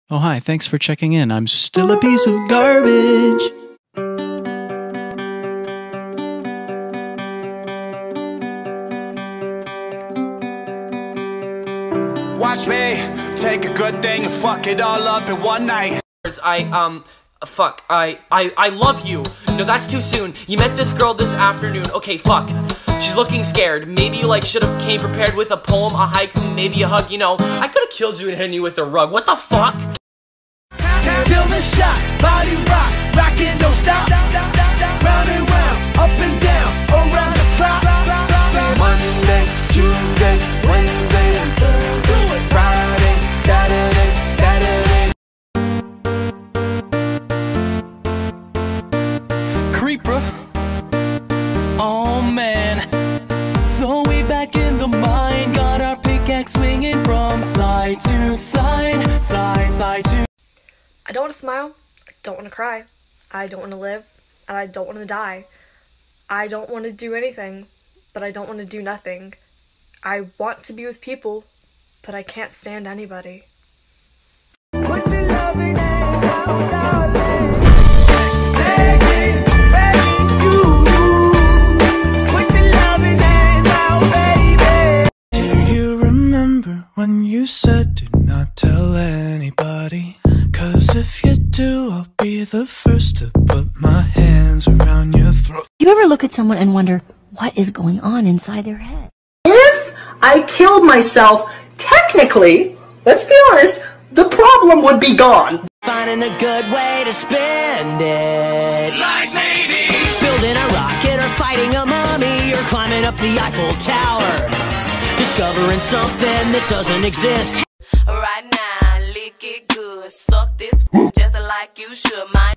Oh hi, thanks for checking in. I'm still a piece of garbage. Watch me take a good thing and fuck it all up in one night. Fuck, I love you. No, that's too soon. You met this girl this afternoon. Okay, fuck. She's looking scared. Maybe you, like, should have came prepared with a poem, a haiku, maybe a hug, you know. I could have killed you and hit you with a rug. What the fuck? Feel the shot, body rock, rockin' don't stop. Round and round, up and down, around the clock. Monday, Tuesday, Wednesday, and Thursday, Friday, Saturday, Creeper. Oh man. So we back in the mine, got our pickaxe swinging from side to side, side to. I don't want to smile, I don't want to cry, I don't want to live, and I don't want to die. I don't want to do anything, but I don't want to do nothing. I want to be with people, but I can't stand anybody. Put the loving hand out, darling. Begging you. Put the loving hand out, baby. Do you remember when you said do not tell anybody? 'Cause if you do, I'll be the first to put my hands around your throat. You ever look at someone and wonder what is going on inside their head? If I killed myself, technically, let's be honest, the problem would be gone. Finding a good way to spend it. Like maybe building a rocket or fighting a mummy or climbing up the Eiffel Tower. Discovering something that doesn't exist. Right now, lick it good. Suck this just like you should. My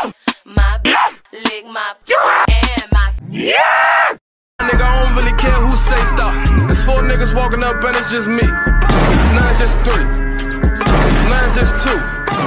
lick my and my Nigga, I don't really care who say stop. There's 4 niggas walking up and it's just me. Now it's just 3. Now it's just 2.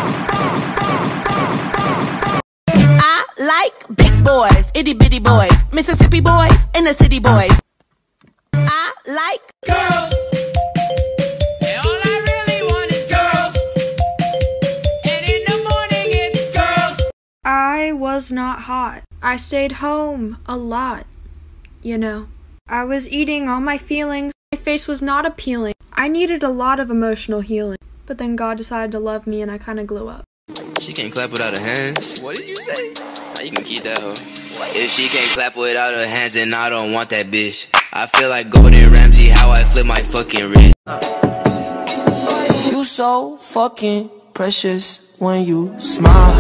I like big boys, itty bitty boys, Mississippi boys, and the city boys. I like girls. And all I really want is girls. And in the morning it's girls. I was not hot. I stayed home a lot, you know. I was eating all my feelings. My face was not appealing. I needed a lot of emotional healing. But then God decided to love me and I kind of blew up. She can't clap without her hands. What did you say? Now you can keep that hoe. If she can't clap without her hands, then I don't want that bitch. I feel like Gordon Ramsay, how I flip my fucking wrist. You so fucking precious when you smile.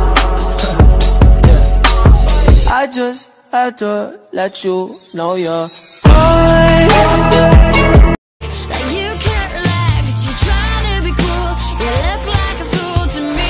I just had to let you know you're fine. like you can't relax. You try to be cool. You look like a fool to me.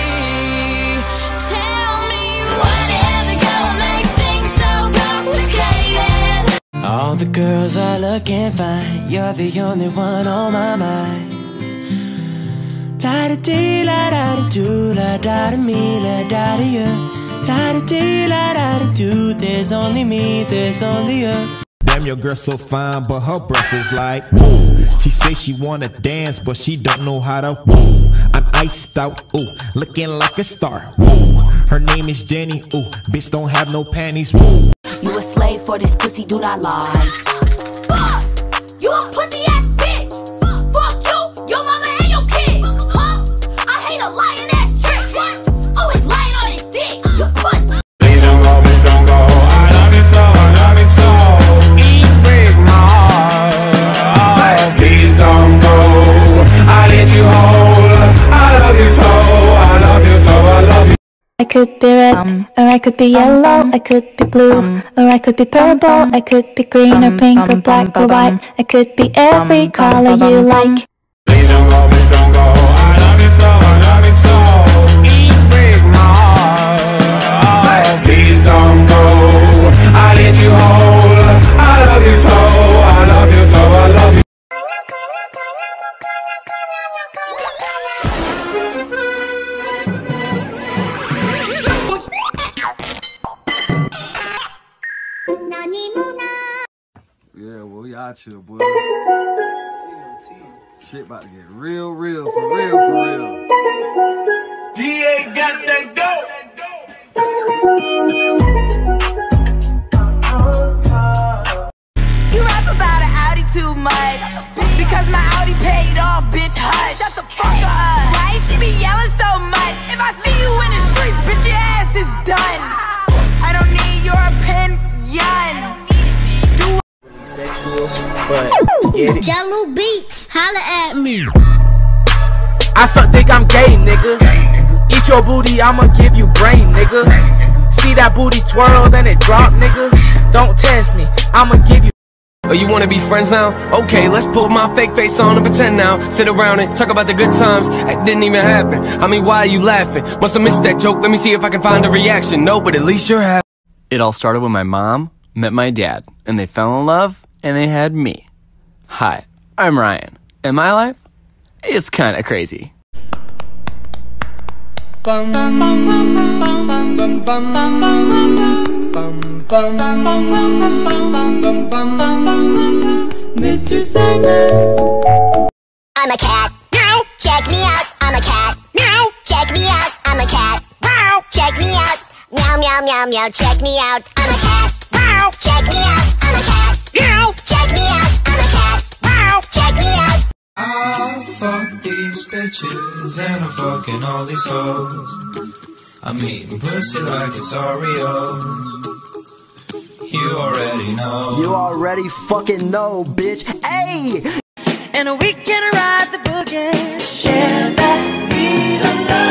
Tell me whatever gonna make things so complicated. All the girls are looking fine. You're the only one on my mind. La da dee, la da da do, la da da me, la da da you. La da dee, la da da do. There's only me, there's only you. Damn, your girl so fine, but her breath is like woo. She say she wanna dance, but she don't know how to woo. I'm iced out, ooh, looking like a star, woo. Her name is Jenny, ooh, bitch don't have no panties, woo. You a slave for this pussy, do not lie. Fuck! You a pussy ass bitch! Fuck you, your mama and your kids! Huh? I hate a lying ass trick! What? Always lying on his dick! You pussy! Leave them moments don't go. I love you so, I love you so. Please break my heart. Please don't go. I let you hold. I love you so, I love you so, I love you. I could be red, or I could be yellow, I could be blue, or I could be purple, I could be green or pink or black or white, I could be every color you like. Leave them moments don't go. I love you so, I love you so. Please break my heart. Please don't go. I let you hold. I love you so, I love you so, I love you. Yeah, well, y'all chill, boy. Shit about to get real, for real, for real. New beats, holla at me. I suck dick, I'm gay, nigga. Eat your booty, I'ma give you brain, nigga. See that booty twirl, then it drop, nigga. Don't test me, I'ma give you. Oh, you wanna be friends now? Okay, let's put my fake face on and pretend now. Sit around and talk about the good times. It didn't even happen. I mean, why are you laughing? Must have missed that joke. Let me see if I can find a reaction. No, but at least you're happy. It all started when my mom met my dad, and they fell in love, and they had me. Hi, I'm Ryan. And my life? It's kinda crazy. Mr. Sandman. I'm a cat. Meow. Check me out. I'm a cat. Meow. Check me out. I'm a cat. Meow. Check me out. Meow, meow, meow, meow. Check me out. I'm a cat. Meow. Check me out. I'm a cat. Meow. Check me out. I'm a cat. Meow. Check me out. I'll fuck these bitches and I'm fucking all these hoes. I'm eating pussy like it's Oreos. You already know. You already fucking know, bitch. Hey! And we can ride the boogie. Share that beat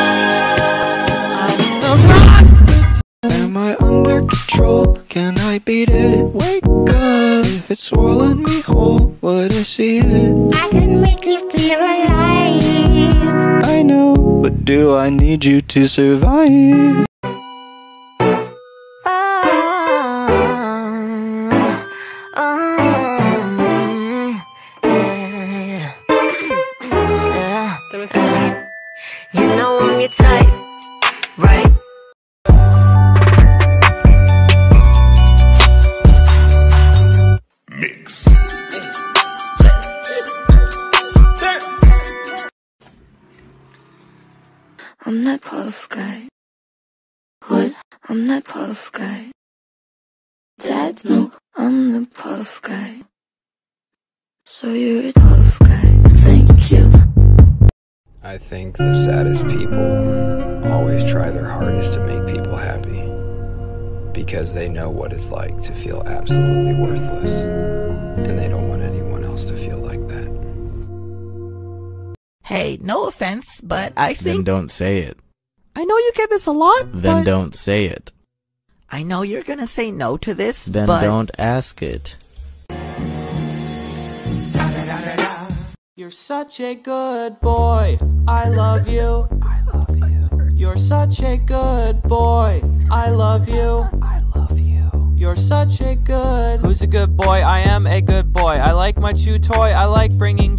of love. Am I under control? Can I beat it? Wake up. If it's swallowing me whole, would I see it? I can make you feel alive. I know, but do I need you to survive? You know I'm your type, right? Mix. I'm that puff guy. What? I'm that puff guy. Dad, no, I'm the puff guy. So you're a puff guy. Thank you. I think the saddest people always try their hardest to make people happy because they know what it's like to feel absolutely worthless, and they don't want anyone else to feel like that. Hey, no offense, but I think... Then don't say it. I know you get this a lot, Then don't say it. I know you're gonna say no to this, Then but... don't ask it. You're such a good boy. I love you. I love you. You're such a good boy. I love you. I love you. You're such a good... Who's a good boy? I am a good boy. I like my chew toy. I like bringing...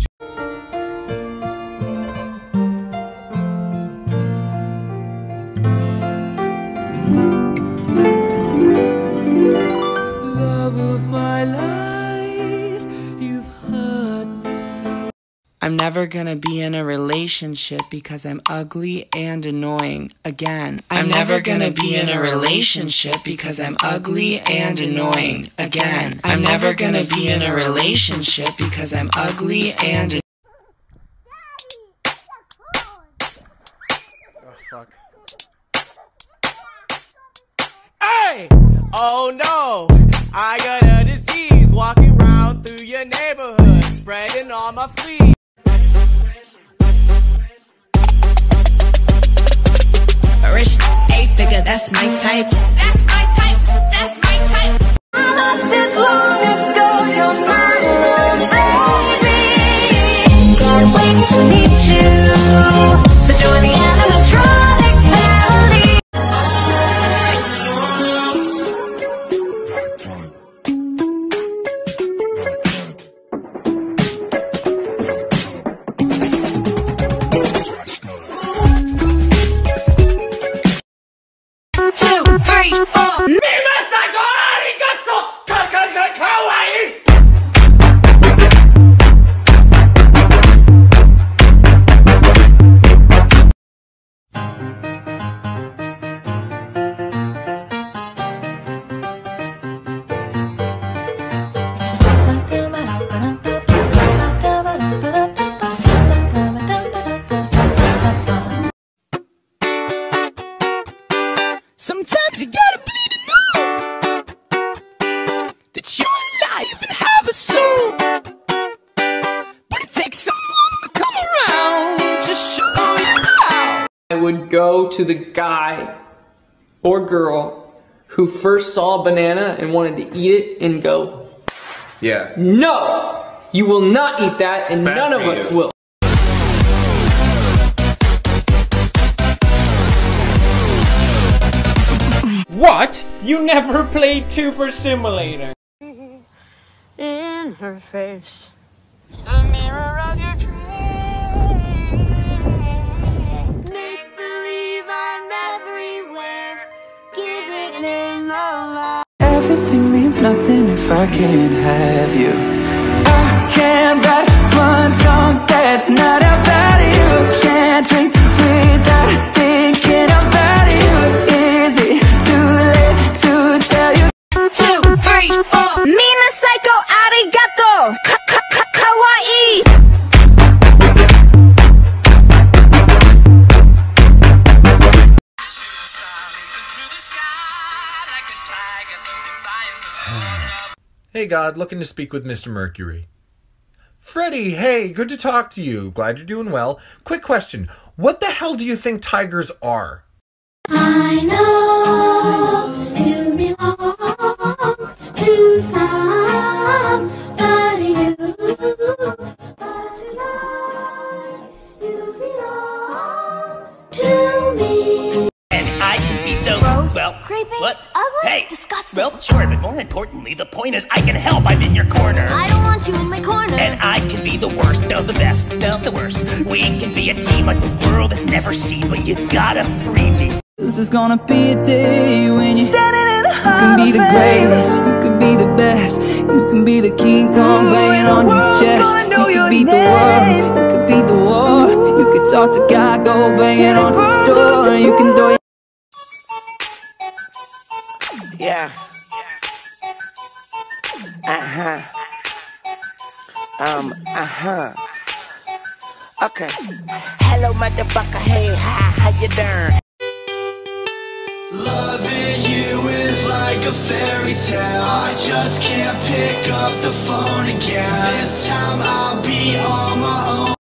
Love of my life, you've hurt me. I'm never gonna be in a relationship because I'm ugly and annoying. Again, I'm never gonna be in a relationship because I'm ugly and annoying. Again, I'm never gonna be in a relationship because I'm ugly and annoying. Oh, fuck. Hey! Oh no! I got a disease walking around through your neighborhood, spreading all my fleas. Rich, 8-figure, that's my type. That's my type, that's my type. I left it long ago, you're my little baby. Can't wait to meet you. So join the animatronic family. Sometimes you gotta bleed to know that you're alive and have a soul. I would go to the guy or girl who first saw a banana and wanted to eat it and go, yeah, no, you will not eat that, and none of us will. What? You never played Tuber Simulator? In her face, the mirror of your dreams. Make believe I'm everywhere, giving in the light. Everything means nothing if I can't have you. I can't write one song that's not about you. Can't drink without thinking about you. Is it too late to tell you? 2, 3, 4. Mina psycho arigato. Kawaii. Hey God, looking to speak with Mr. Mercury. Freddie, hey, good to talk to you. Glad you're doing well. Quick question. What the hell do you think tigers are? I know you belong to somebody new, but tonight you belong to me. And I can be so Gross, well, creepy, what? ugly, Hey, disgusting. Well, sure, but more importantly, the point is I can help. I'm in your corner. I don't want you in my corner. And I can be the worst, no, the best, no, the worst. We can be a team like the world has never seen, but you gotta free me. This is gonna be a day when you're standing in the hall. You can be the greatest, you could be the best. You can be the King Kong banging on your chest. You could beat the world, you could beat the war. You could talk to God, go banging on his door. You can do it. Yeah. Okay. Hello, motherfucker. Hey, hi, how you doing? Loving you is like a fairy tale. I just can't pick up the phone again. This time I'll be on my own.